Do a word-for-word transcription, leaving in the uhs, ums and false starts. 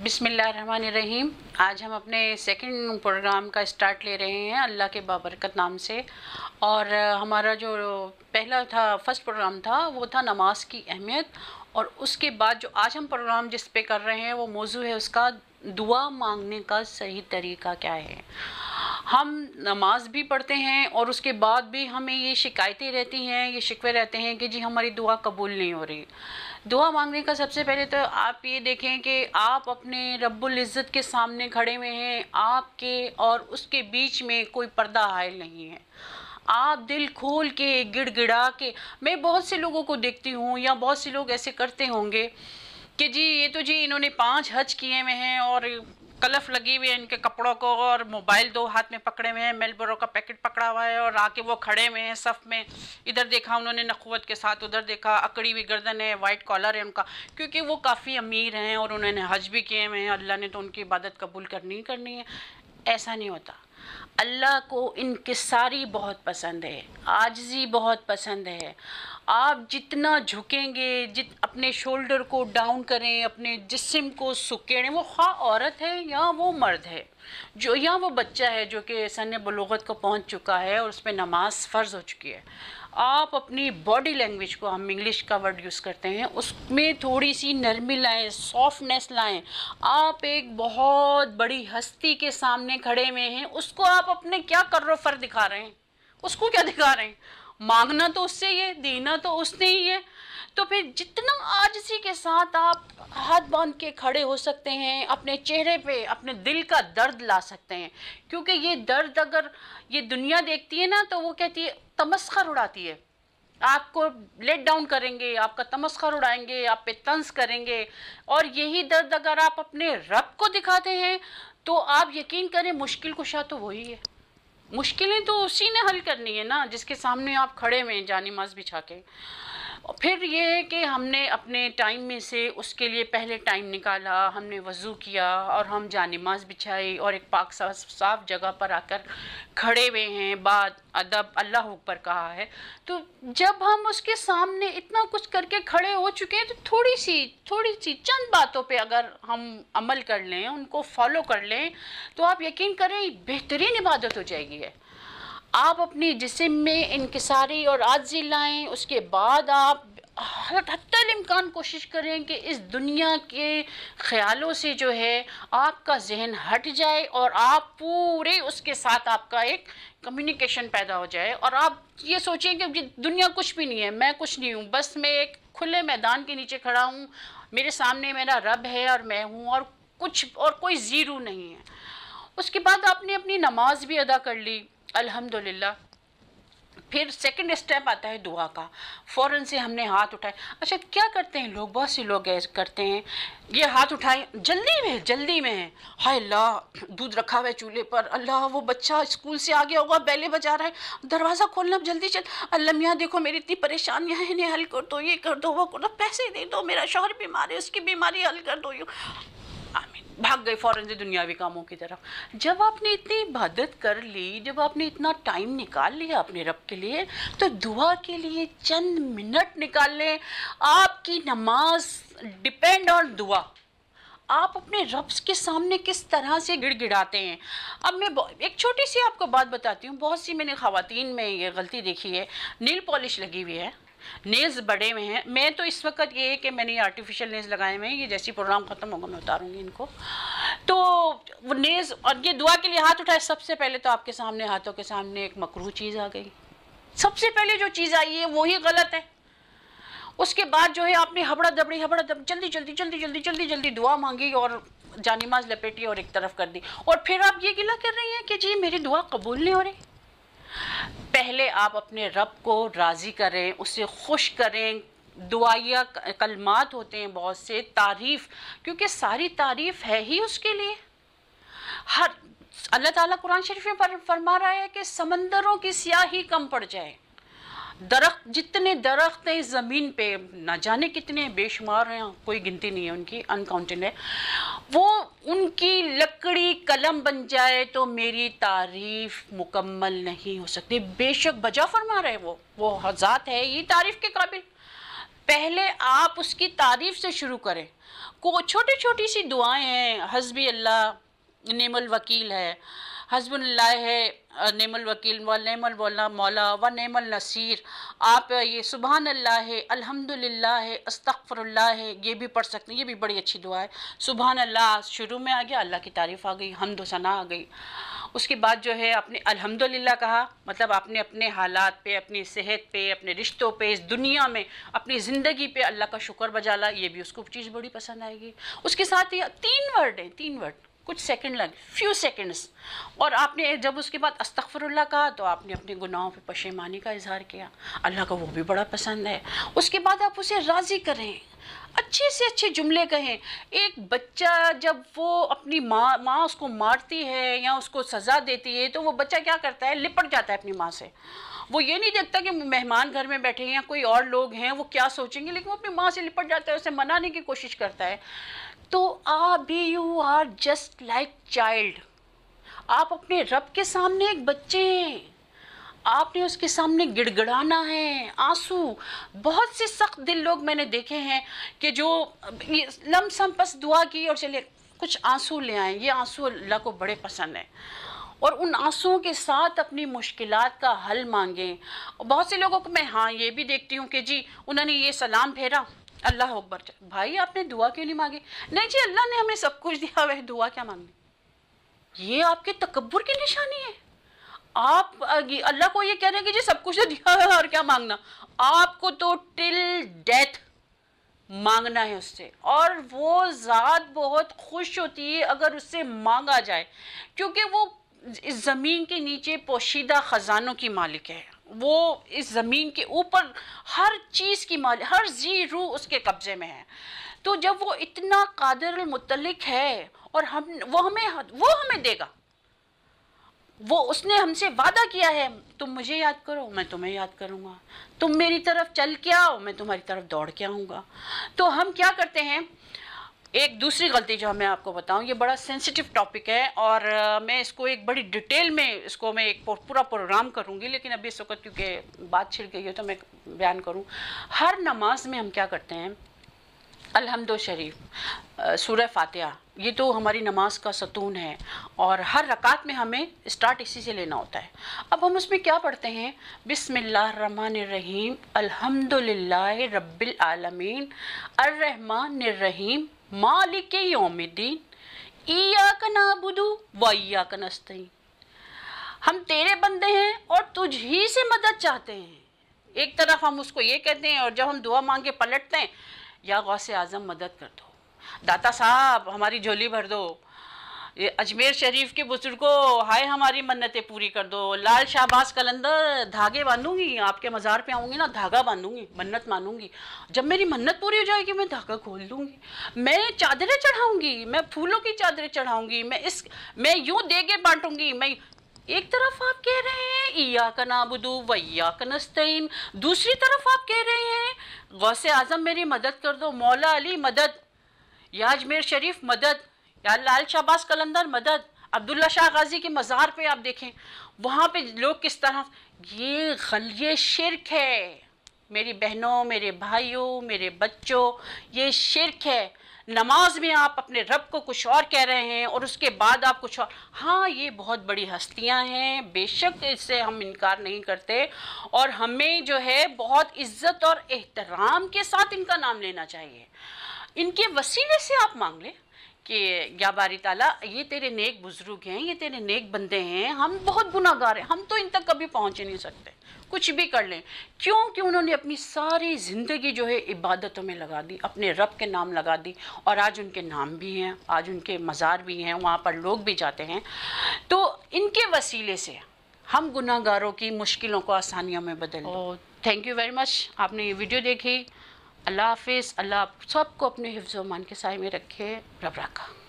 بسم اللہ الرحمن الرحیم۔ آج ہم اپنے سیکنڈ پروگرام کا اسٹارٹ لے رہے ہیں اللہ کے بابرکت نام سے، اور ہمارا جو پہلا تھا فرسٹ پروگرام تھا وہ تھا نماز کی اہمیت، اور اس کے بعد جو آج ہم پروگرام جس پہ کر رہے ہیں وہ موضوع ہے اس کا دعا مانگنے کا صحیح طریقہ کیا ہے۔ ہم نماز بھی پڑھتے ہیں اور اس کے بعد بھی ہمیں یہ شکایتیں رہتی ہیں، یہ شکوے رہتے ہیں کہ جی ہماری دعا قبول نہیں ہو رہی۔ دعا مانگنے کا سب سے پہلے تو آپ یہ دیکھیں کہ آپ اپنے رب العزت کے سامنے کھڑے ہوئے ہیں، آپ کے اور اس کے بیچ میں کوئی پردہ حائل نہیں ہے۔ آپ دل کھول کے گڑ گڑا کے، میں بہت سے لوگوں کو دیکھتی ہوں یا بہت سے لوگ ایسے کرتے ہوں گے کہ جی یہ تو جی انہوں نے پانچ حج کیے ہوئے ہیں اور کلف لگی ہوئی ہے ان کے کپڑوں کو، اور موبائل دو ہاتھ میں پکڑے ہوئے ہیں، میلبورو کا پیکٹ پکڑا ہوا ہے، اور آ کے وہ کھڑے ہوئے ہیں صف میں، ادھر دیکھا انہوں نے نخوت کے ساتھ، ادھر دیکھا اکڑی ہوئی گردن ہے، وائٹ کالر ہے ان کا، کیونکہ وہ کافی امیر ہیں اور انہوں نے حج بھی کیے ہوئے ہیں، اللہ نے تو ان کی عبادت قبول کرنی ہی کرنی ہے۔ ایسا نہیں ہوتا۔ اللہ کو انکساری بہت پسند ہے، عاجزی بہت پسند ہے۔ آپ جتنا جھکیں گے، جت اپنے شولڈر کو ڈاؤن کریں، اپنے جسم کو سکیڑیں، وہ خواہ عورت ہے یا وہ مرد ہے، جو یا وہ بچہ ہے جو کہ سن بلوغت کو پہنچ چکا ہے اور اس پہ نماز فرض ہو چکی ہے، آپ اپنی باڈی لینگویج کو، ہم انگلش کا ورڈ یوز کرتے ہیں، اس میں تھوڑی سی نرمی لائیں، سافٹنیس لائیں۔ آپ ایک بہت بڑی ہستی کے سامنے کھڑے ہوئے ہیں، اس کو آپ اپنے کیا کر و فر دکھا رہے ہیں، اس کو کیا دکھا رہے ہیں؟ مانگنا تو اس سے ہی ہے، دینا تو اس نے ہی ہے، تو پھر جتنا عاجزی کے ساتھ آپ ہاتھ باندھ کے کھڑے ہو سکتے ہیں، اپنے چہرے پہ اپنے دل کا درد لا سکتے ہیں، کیونکہ یہ درد اگر یہ دنیا دیکھتی ہے نا تو وہ کہتی ہے، تمسخر اڑاتی ہے، آپ کو لیٹ ڈاؤن کریں گے، آپ کا تمسخر اڑائیں گے، آپ پہ طنز کریں گے، اور یہی درد اگر آپ اپنے رب کو دکھاتے ہیں تو آپ یقین کریں مشکل کشا تو وہی ہے۔ مشکلیں تو اسی نے حل کرنی ہے نا جس کے سامنے آپ کھڑے ہوئے ہیں جانماز بچھا کے۔ پھر یہ ہے کہ ہم نے اپنے ٹائم میں سے اس کے لیے پہلے ٹائم نکالا، ہم نے وضو کیا اور ہم جانماز بچھائی اور ایک پاک صاف جگہ پر آ کر کھڑے ہوئے ہیں، بعد ادب اللہ اکبر کہا ہے۔ تو جب ہم اس کے سامنے اتنا کچھ کر کے کھڑے ہو چکے ہیں تو تھوڑی سی تھوڑی سی چند باتوں پہ اگر ہم عمل کر لیں، ان کو فالو کر لیں، تو آپ یقین کریں بہترین عبادت ہو جائے گی ہے۔ آپ اپنی جسم میں انکساری اور عاجزی لائیں، اس کے بعد آپ حتی الامکان کوشش کریں کہ اس دنیا کے خیالوں سے جو ہے آپ کا ذہن ہٹ جائے اور آپ پورے اس کے ساتھ آپ کا ایک کمیونیکیشن پیدا ہو جائے، اور آپ یہ سوچیں کہ دنیا کچھ بھی نہیں ہے، میں کچھ نہیں ہوں، بس میں ایک کھلے میدان کے نیچے کھڑا ہوں، میرے سامنے میرا رب ہے اور میں ہوں، اور کچھ اور کوئی زیرو نہیں ہے۔ اس کے بعد آپ نے اپنی نماز بھی ادا کر لی الحمدللہ۔ پھر سیکنڈ اسٹیپ آتا ہے دعا کا، فوراً سے ہم نے ہاتھ اٹھائے۔ اچھا کیا کرتے ہیں لوگ، بہت سے لوگ ایسے کرتے ہیں، یہ ہاتھ اٹھائے جلدی میں جلدی میں ہے، ہائے اللہ دودھ رکھا ہوا ہے چولہے پر، اللہ وہ بچہ اسکول سے آ گیا ہوگا بیلے بجا رہا ہے، دروازہ کھولنا جلدی چل، اللہ میاں دیکھو میری اتنی پریشانیاں ہیں، انہیں حل کر دو، یہ کر دو وہ کر دو، پیسے دے دو، میرا شوہر بیمار ہے اس کی بیماری حل کر دو، آمین، بھاگ گئے فوراً سے دنیاوی کاموں کی طرف۔ جب آپ نے اتنی عبادت کر لی، جب آپ نے اتنا ٹائم نکال لیا اپنے رب کے لیے، تو دعا کے لیے چند منٹ نکال لیں۔ آپ کی نماز ڈیپینڈ آن دعا۔ آپ اپنے رب کے سامنے کس طرح سے گڑ گڑاتے ہیں۔ اب میں ایک چھوٹی سی آپ کو بات بتاتی ہوں، بہت سی میں نے خواتین میں یہ غلطی دیکھی ہے، نیل پالش لگی ہوئی ہے، نیلز بڑے ہوئے ہیں، میں تو اس وقت یہ ہے کہ میں نے آرٹیفیشل نیلز لگائے ہوئے ہیں، یہ جیسی پروگرام ختم ہوگا میں اتاروں گی ان کو، تو وہ نیلز، اور یہ دعا کے لیے ہاتھ اٹھائے، سب سے پہلے تو آپ کے سامنے ہاتھوں کے سامنے ایک مکروہ چیز آ گئی، سب سے پہلے جو چیز آئی ہے وہی غلط ہے۔ اس کے بعد جو ہے آپ نے ہبڑا دبڑی ہبڑا دب جلدی جلدی جلدی جلدی جلدی جلدی دعا مانگی اور جانماز لپیٹی اور ایک طرف کر دی، اور پھر آپ یہ گلہ کر رہی ہیں کہ جی میری دعا قبول نہیں ہو رہی۔ پہلے آپ اپنے رب کو راضی کریں، اسے خوش کریں، دعائیہ کلمات ہوتے ہیں بہت سے، تعریف، کیونکہ ساری تعریف ہے ہی اس کے لیے۔ ہر اللہ تعالیٰ قرآن شریف میں فرما رہا ہے کہ سمندروں کی سیاہی کم پڑ جائے، درخت جتنے درخت ہیں زمین پہ نہ جانے کتنے بے شمار ہیں، کوئی گنتی نہیں ہے ان کی، انکاؤنٹڈ ہے، وہ ان کی لکڑی قلم بن جائے تو میری تعریف مکمل نہیں ہو سکتی۔ بے شک بجا فرما رہے وہ وہ ذات ہے یہ تعریف کے قابل۔ پہلے آپ اس کی تعریف سے شروع کریں. کو چھوٹی چھوٹی سی دعائیں ہیں، حسبی اللہ نعم الوکیل ہے، حسب اللہ ہے نعم الوکیل و نعم المولا مولا و نعم النصیر. آپ یہ سبحان اللہ ہے، الحمدللہ ہے، استغفر اللہ ہے، یہ بھی پڑھ سکتے ہیں. یہ بھی بڑی اچھی دعا ہے. سبحان اللہ شروع میں آ گیا، اللہ کی تعریف آ گئی، حمد و ثنا آ گئی. اس کے بعد جو ہے اپنے الحمدللہ کہا، مطلب آپ نے اپنے حالات پہ، اپنی صحت پہ، اپنے رشتوں پہ، اس دنیا میں، اپنی زندگی پہ اللہ کا شکر بجا لا. یہ بھی اس کو چیز بڑی پسند آئے گی. اس کے ساتھ یہ تین ورڈ ہیں، تین ورڈ کچھ سیکنڈ لگ فیو سیکنڈس. اور آپ نے جب اس کے بعد استغفر اللہ کہا تو آپ نے اپنے گناہوں پہ پشیمانی کا اظہار کیا. اللہ کا وہ بھی بڑا پسند ہے. اس کے بعد آپ اسے راضی کریں، اچھے سے اچھے جملے کہیں. ایک بچہ جب وہ اپنی ماں ماں اس کو مارتی ہے یا اس کو سزا دیتی ہے تو وہ بچہ کیا کرتا ہے؟ لپٹ جاتا ہے اپنی ماں سے. وہ یہ نہیں دیکھتا کہ مہمان گھر میں بیٹھے ہیں یا کوئی اور لوگ ہیں وہ کیا سوچیں گے، لیکن وہ اپنی ماں سے لپٹ جاتا ہے، اسے منانے کی کوشش کرتا ہے. تو آپ بھی you are just like child. آپ اپنے رب کے سامنے ایک بچے ہیں، آپ نے اس کے سامنے گڑ گڑانا ہے. آنسو، بہت سے سخت دل لوگ میں نے دیکھے ہیں کہ جو لم سم پس دعا کی اور چلے کچھ آنسو لے آئیں. یہ آنسو اللہ کو بڑے پسند ہیں، اور ان آنسوؤں کے ساتھ اپنی مشکلات کا حل مانگیں. بہت سے لوگوں کو میں ہاں یہ بھی دیکھتی ہوں کہ جی انہوں نے یہ سلام پھیرا، اللہ اکبر. بھائی آپ نے دعا کیوں نہیں مانگی؟ نہیں جی اللہ نے ہمیں سب کچھ دیا، وہ دعا کیا مانگنی؟ یہ آپ کے تکبر کی نشانی ہے. آپ اللہ کو یہ کہہ رہے ہیں کہ جی سب کچھ دیا ہے اور کیا مانگنا. آپ کو تو ٹل ڈیتھ مانگنا ہے اس سے، اور وہ ذات بہت خوش ہوتی ہے اگر اس سے مانگا جائے، کیونکہ وہ اس زمین کے نیچے پوشیدہ خزانوں کی مالک ہے. وہ اس زمین کے اوپر ہر چیز کی مالک، ہر ذی روح اس کے قبضے میں ہے. تو جب وہ اتنا قادر المطلق ہے اور ہم وہ ہمیں وہ ہمیں دے گا. وہ اس نے ہم سے وعدہ کیا ہے، تم مجھے یاد کرو میں تمہیں یاد کروں گا، تم میری طرف چل کے آؤ میں تمہاری طرف دوڑ کے آؤں گا. تو ہم کیا کرتے ہیں؟ ایک دوسری غلطی جو میں آپ کو بتاؤں، یہ بڑا سینسیٹیو ٹاپک ہے اور میں اس کو ایک بڑی ڈیٹیل میں اس کو میں ایک پورا پروگرام کروں گی، لیکن ابھی اس وقت کیونکہ بات چھڑ گئی ہے تو میں بیان کروں. ہر نماز میں ہم کیا کرتے ہیں؟ الحمد شریف، سورہ فاتحہ، یہ تو ہماری نماز کا ستون ہے اور ہر رکعت میں ہمیں اسٹارٹ اسی سے لینا ہوتا ہے. اب ہم اس میں کیا پڑھتے ہیں؟ بسم اللہ الرحمن الرحیم، الحمد للہ رب العالمین، الرحمن الرحیم، مالک یوم الدین، ایاک نعبد و ایاک نستعین. ہم تیرے بندے ہیں اور تجھ ہی سے مدد چاہتے ہیں. ایک طرف ہم اس کو یہ کہتے ہیں اور جب ہم دعا مانگ کے پلٹتے ہیں، یا غوث اعظم مدد کر دو، داتا صاحب ہماری جھولی بھر دو، یہ اجمیر شریف کے بزرگوں ہائے ہماری منتیں پوری کر دو، لال شہباز قلندر دھاگے باندھوں گی، آپ کے مزار پہ آؤں گی نا دھاگا باندھوں گی، منت مانوں گی، جب میری منت پوری ہو جائے گی میں دھاگا کھول دوں گی، میں چادریں چڑھاؤں گی، میں پھولوں کی چادریں چڑھاؤں گی، میں اس میں یوں دیگے بانٹوں گی. میں ایک طرف آپ کہہ رہے ہیں ایاک نعبد و ایاک نستعین، دوسری طرف آپ کہہ رہے ہیں غوث اعظم میری مدد کر دو، مولا علی مدد، یا اجمیر شریف مدد، یا لال شہباز قلندر مدد. عبداللہ شاہ غازی کے مزار پہ آپ دیکھیں وہاں پہ لوگ کس طرح، یہ غلیظ شرک ہے میری بہنوں، میرے بھائیوں، میرے بچوں، یہ شرک ہے. نماز میں آپ اپنے رب کو کچھ اور کہہ رہے ہیں اور اس کے بعد آپ کچھ اور. ہاں یہ بہت بڑی ہستیاں ہیں، بے شک اس سے ہم انکار نہیں کرتے، اور ہمیں جو ہے بہت عزت اور احترام کے ساتھ ان کا نام لینا چاہیے. ان کے وسیلے سے آپ مانگ لیں کہ یا باری تعالیٰ یہ تیرے نیک بزرگ ہیں، یہ تیرے نیک بندے ہیں، ہم بہت گناہ گار ہیں، ہم تو ان تک کبھی پہنچ نہیں سکتے، کچھ بھی کر لیں. کیوں کہ انہوں نے اپنی ساری زندگی جو ہے عبادتوں میں لگا دی، اپنے رب کے نام لگا دی، اور آج ان کے نام بھی ہیں، آج ان کے مزار بھی ہیں، وہاں پر لوگ بھی جاتے ہیں. تو ان کے وسیلے سے ہم گناہ گاروں کی مشکلوں کو آسانیوں میں بدل دیں. تھینک یو ویری مچ، آپ نے یہ ویڈیو دیکھی. اللہ حافظ. اللہ آپ سب کو اپنے حفظ و امان کے سائے میں رکھے. رب رکھا.